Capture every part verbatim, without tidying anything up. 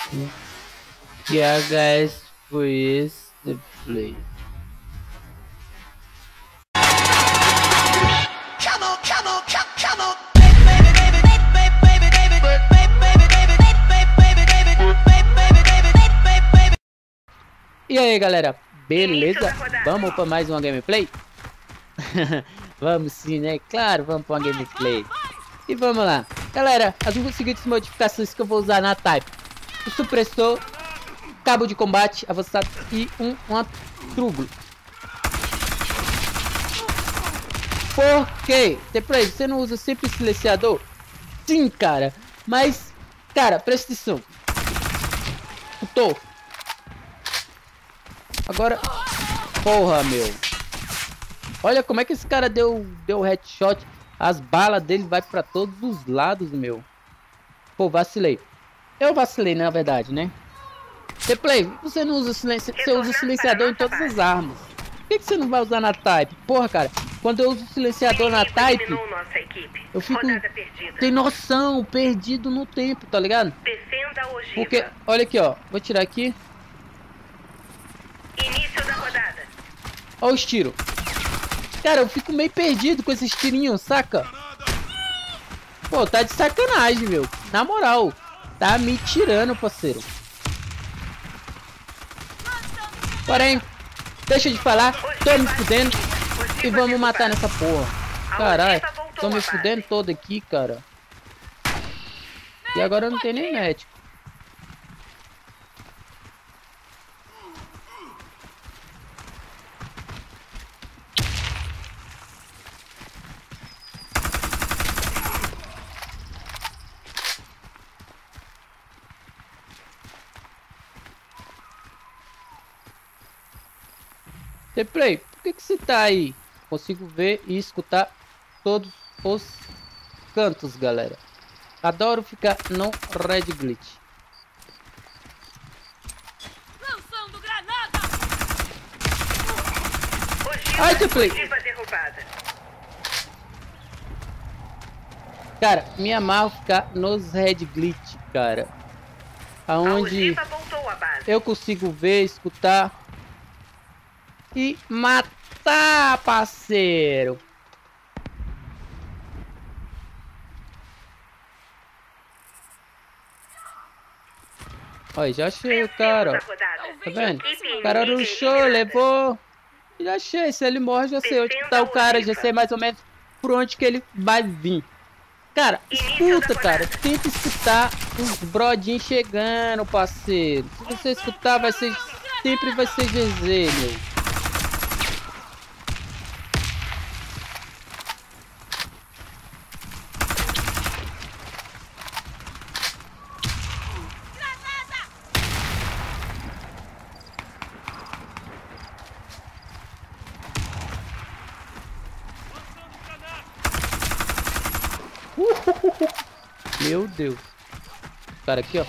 Yeah, guys, please the play. E aí, galera, beleza? Vamos para mais uma gameplay? Vamos sim, né? Claro, vamos para uma gameplay. E vamos lá. Galera, as seguintes modificações que eu vou usar na Type: o supressor, cabo de combate avançado e um, um truglo. Por quê? Depois, você não usa sempre silenciador? Sim, cara. Mas, cara, presta atenção. Tô. Agora, porra, meu. Olha como é que esse cara deu, deu headshot. As balas dele vai pra todos os lados, meu. Pô, vacilei. Eu vacilei, na verdade, né? Replay, você não usa silenci... Você usa silenciador em todas as armas. Por que, que você não vai usar na Type? Porra, cara. Quando eu uso silenciador na Type, eu fico... Tem noção, perdido no tempo, tá ligado? Porque, olha aqui, ó. Vou tirar aqui. Início da rodada. Olha os tiros. Cara, eu fico meio perdido com esses tirinhos, saca? Pô, tá de sacanagem, meu. Na moral. Tá me tirando, parceiro. Porém, deixa de falar. Tô me fudendo. E vamos matar nessa porra. Caralho. Tô me fudendo todo aqui, cara. E agora eu não tenho nem médico. Replay, por que que você tá aí? Consigo ver e escutar todos os cantos, galera. Adoro ficar no Red Glitch. Lançando granada. Ai, Replay. Cara, me amarro ficar nos Red Glitch, cara. Aonde eu consigo ver, escutar e matar, parceiro. Olha, já achei o cara, ó. Tá vendo? O cara rushou, levou. Já achei, se ele morre, já sei onde que tá o cara, já sei mais ou menos por onde que ele vai vir. Cara, escuta, cara. Tenta escutar os brodinhos chegando, parceiro. Se você escutar, vai ser... Sempre vai ser G Z, meu. Meu Deus. Cara, aqui, ó.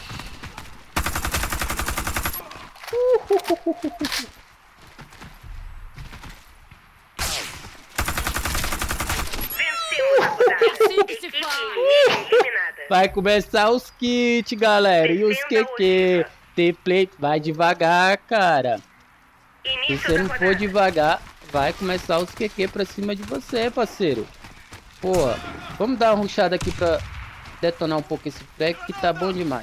Vai começar os kits, galera. E os Q Q. Template, vai devagar, cara. Se você não for devagar, vai começar os Q Q pra cima de você, parceiro. Porra, vamos dar uma rushada aqui pra detonar um pouco esse pack que tá bom demais.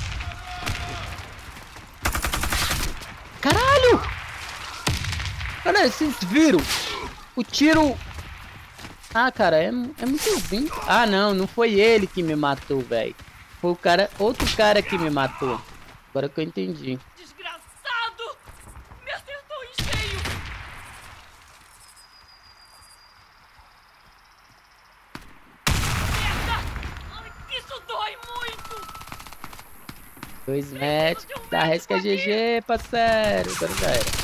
Caralho! Caralho, vocês viram? O tiro... Ah, cara, é, é muito ruim. Ah, não, não foi ele que me matou, velho. Foi o cara, outro cara que me matou. Agora que eu entendi. Desgraçado! Me acertou em cheio! Isso dói muito! Dois match da Resca G G, parceiro. Agora já era.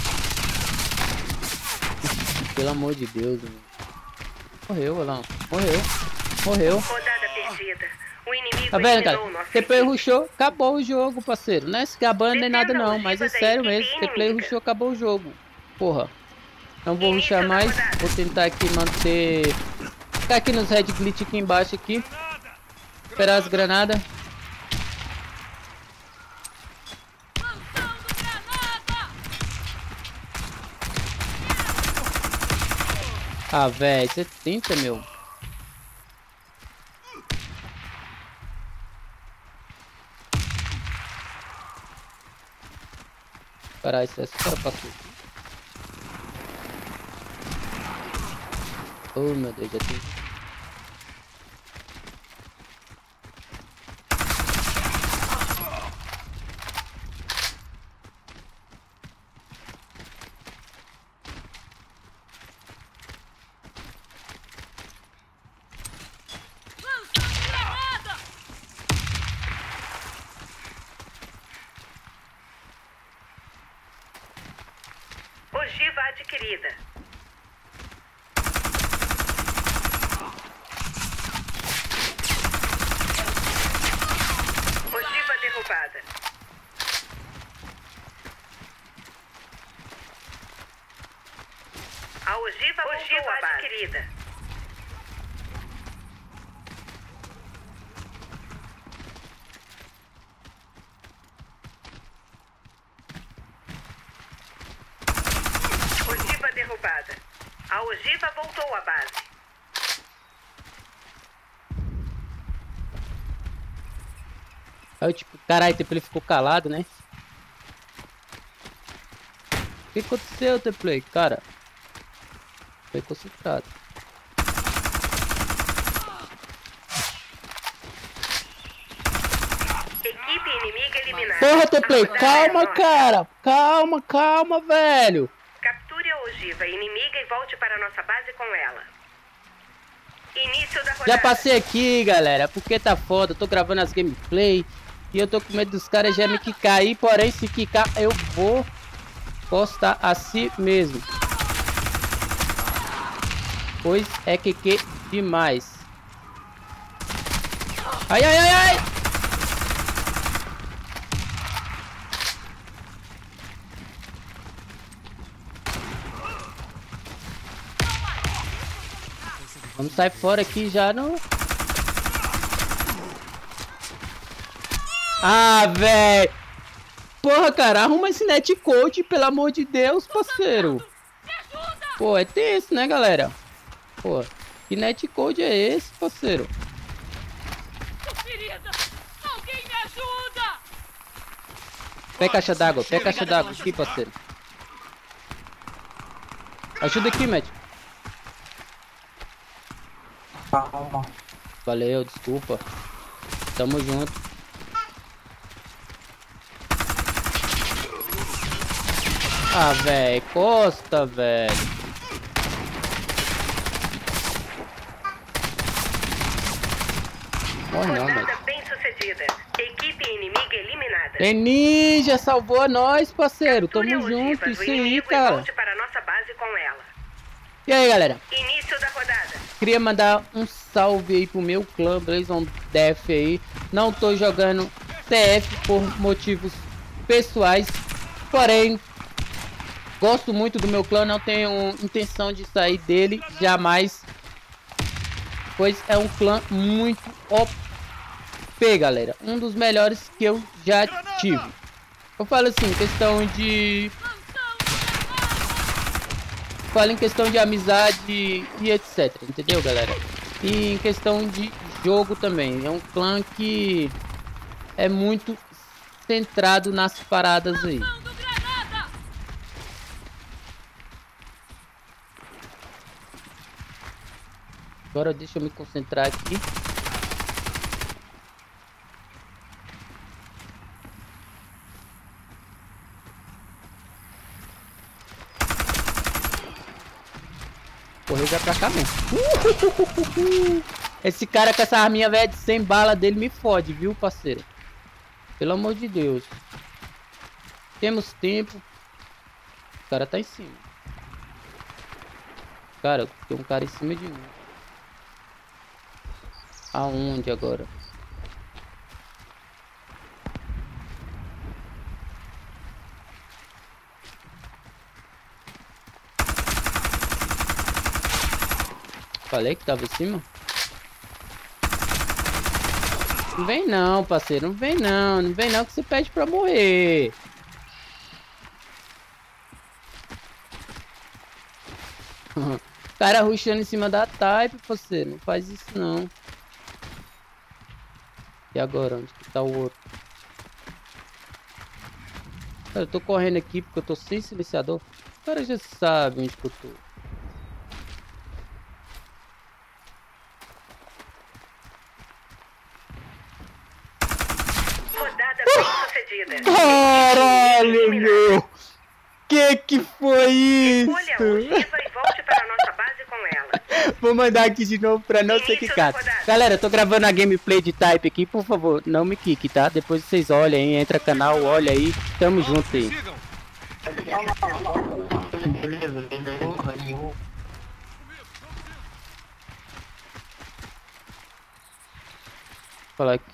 Pelo amor de Deus, mano. Morreu, olha lá. Morreu. Morreu. Rodada perdida. O inimigo tá vendo, cara? eliminou nossa Replay equipe. rushou, acabou o jogo, parceiro. Não é se gabando nem nada Defenda a não, mas é ogiva da sério equipe mesmo. Replay inimiga. rushou, acabou o jogo. Porra. Não vou Início rushar da mais. rodada. Vou tentar aqui manter... Ficar aqui nos red glitch aqui embaixo aqui. Esperar as granadas. Ah, velho, você tenta, meu. Caralho, esse esse cara passou. Oh, meu Deus, já tem. Lançando granada! Ogiva adquirida. Ogiva derrubada. A ogiva ogiva adquirida. Ogiva derrubada. A ogiva voltou à base. Aí eu tipo, caralho, tempo ele ficou calado, né? O que aconteceu, Templay? Cara, foi concentrado. Equipe inimiga eliminada. Porra, Templay, A rodada calma, é nossa. cara. Calma, calma, velho. Capture a ogiva inimiga e volte para a nossa base com ela. Início da rodada. Já passei aqui, galera, porque tá foda. Eu tô gravando as gameplay e eu tô com medo dos caras já me quicar aí. Porém, se quicar, eu vou postar assim mesmo. Pois é que que demais. Ai, ai, ai, ai. Vamos sair fora aqui já no... Ah, velho. Porra, cara, arruma esse netcode, pelo amor de Deus, parceiro. Pô, é tenso, né, galera? Pô, que netcode é esse, parceiro? Tô ferida! Alguém me ajuda! Pega caixa d'água, pega caixa d'água aqui, parceiro. Ajuda aqui, Matt. Calma. Valeu, desculpa. Tamo junto. Ah, velho, Costa, velho. Morre não, Rodada velho. bem sucedida. Equipe inimiga eliminada. É ninja, salvou nós, parceiro. Capture Tamo a ogiva junto, do isso aí, inimigo e cara. volte para a nossa base com ela. E aí, galera? Início da rodada. Queria mandar um salve aí pro meu clã Blazon Def aí. Não tô jogando T F por motivos pessoais, porém gosto muito do meu clã, não tenho intenção de sair dele jamais, pois é um clã muito O P, galera. Um dos melhores que eu já tive. Eu falo assim, questão de... Falo em questão de amizade e etc, entendeu, galera? E em questão de jogo também. É um clã que é muito centrado nas paradas aí. Lançando granada! Agora deixa eu me concentrar aqui. Correu já pra cá mesmo. Uhuhuhuhu. Esse cara com essa arminha velha de cem bala dele me fode, viu, parceiro? Pelo amor de Deus. Temos tempo. O cara tá em cima. Cara, tem um cara em cima de mim. Aonde agora? Falei que tava em cima? Não vem não, parceiro. Não vem não. Não vem não que você pede pra morrer. Cara rushando em cima da Type, você. Não faz isso não. E agora? Onde que tá o outro? Cara, eu tô correndo aqui porque eu tô sem silenciador. O cara já sabe onde que eu tô. Rodada bem sucedida. Caralho, meu! Que que foi Escolha isso? a ogiva e volte para a nossa base com ela. Vou mandar aqui de novo pra não ser Início da quicado. rodada. Galera, eu tô gravando a gameplay de Type aqui, por favor, não me quique, tá? Depois vocês olhem aí, entra canal, olha aí, tamo junto aí. Beleza, beleza. Aí, Falar aqui.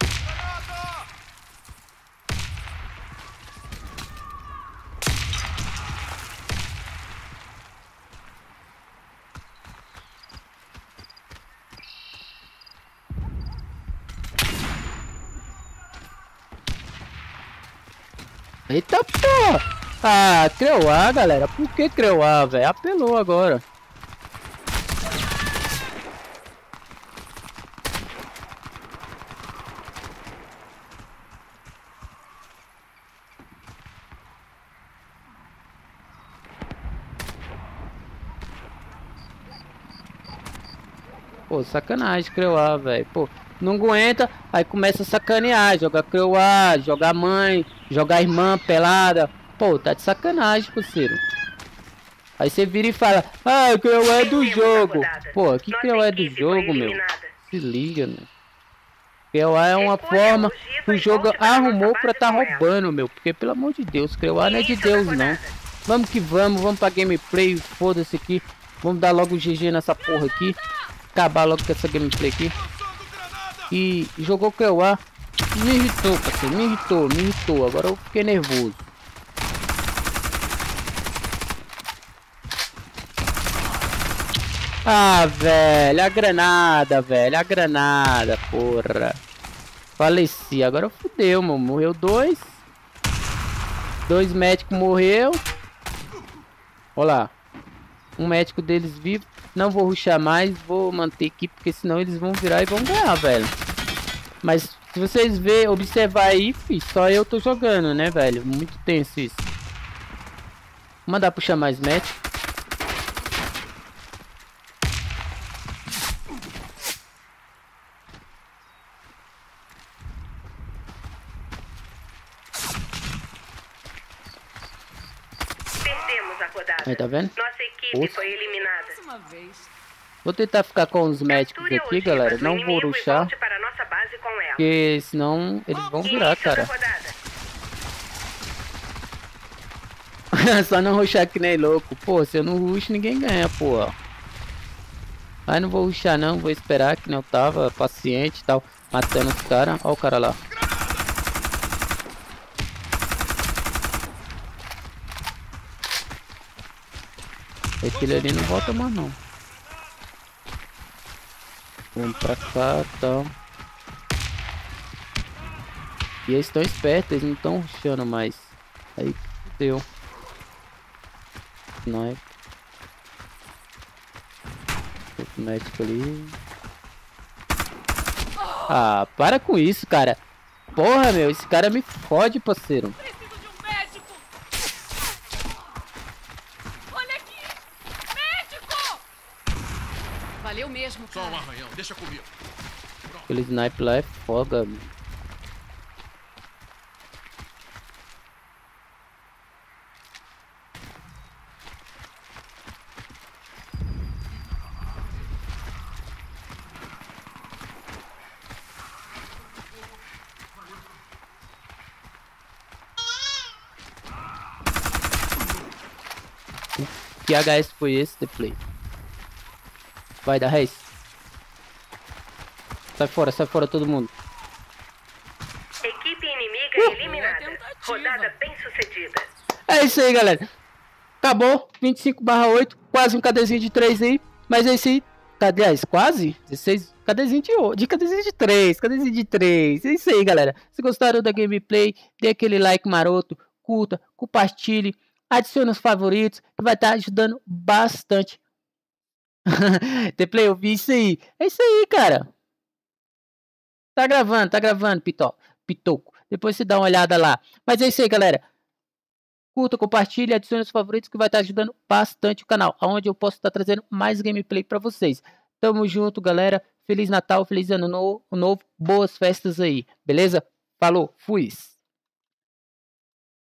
Eita porra! Ah, Creuá, galera. Por que Creuá, velho? Apelou agora. Pô, sacanagem, Creuá, velho. Pô, não aguenta, aí começa a sacanear. Jogar Creuá, jogar mãe, jogar irmã pelada. Pô, tá de sacanagem, parceiro. Aí você vira e fala, ah, o Creuá é do Vencemos a jogo. rodada. Pô, que Nossa Creuá é do equipe foi jogo, meu? eliminada. Se liga, meu. Creuá é uma Escolha a forma ogiva que o e jogo volte para a nossa arrumou base pra tá com ela. roubando, meu. Porque, pelo amor de Deus, Creuá não é de Início da Deus, não. rodada. Vamos que vamos, vamos pra gameplay, foda-se aqui. Vamos dar logo o G G nessa porra aqui. Acabar logo com essa gameplay aqui. E jogou Creuá. Me irritou, parceiro, me irritou, me irritou. Agora eu fiquei nervoso. Ah, velho, a granada, velho, a granada, porra. Faleci, agora fudeu, mano. Morreu dois. Dois médicos morreu. Olha lá. Um médico deles vivo. Não vou rushar mais, vou manter aqui, porque senão eles vão virar e vão ganhar, velho. Mas se vocês verem, observar aí, fi, só eu tô jogando, né, velho? Muito tenso isso. Vou mandar puxar mais médico. Perdemos a rodada. Aí, tá vendo? Nossa equipe Nossa. foi eliminada. Mais uma vez. Vou tentar ficar com os médicos Capture a aqui, ogiva galera. do Não vou inimigo e rushar, volte para a nossa base com ela. porque senão eles vão virar, Início da cara. rodada. Só não rushar que nem louco. Pô, se eu não rush, ninguém ganha, pô. Mas não vou rushar não, vou esperar que nem eu tava, paciente e tal, matando os caras. Olha o cara lá. Aquele ali não volta mais não. Vamos pra cá e tal. E eles estão espertos, eles não estão rushando mais. Aí deu. Nós. Outro médico ali. Ah, para com isso, cara. Porra, meu, esse cara me fode, parceiro. Preciso de um médico. Olha aqui. Médico. Valeu mesmo, Só um cara. arranhão, deixa comigo. Aquele snipe lá é foda, meu. Que H S foi esse de play? Vai dar Reis. Sai fora, sai fora todo mundo. Equipe inimiga eliminada. tentativa. Rodada bem sucedida. É isso aí, galera. Acabou. vinte e cinco barra oito. Quase um KDzinho de três aí. Mas é isso aí. Aliás, quase dezesseis. KDzinho de, o- de KDzinho de três. KDzinho de três. É isso aí, galera. Se gostaram da gameplay, dê aquele like maroto. Curta, compartilhe. Adicione os favoritos. Que vai estar ajudando bastante Teplay, eu vi isso aí. É isso aí, cara. Tá gravando, tá gravando, Pitó. Pitoco. Depois você dá uma olhada lá. Mas é isso aí, galera. Curta, compartilhe, adicione os favoritos que vai estar ajudando bastante o canal, onde eu posso estar trazendo mais gameplay para vocês. Tamo junto, galera. Feliz Natal, feliz ano novo, novo, boas festas aí, beleza? Falou, fui!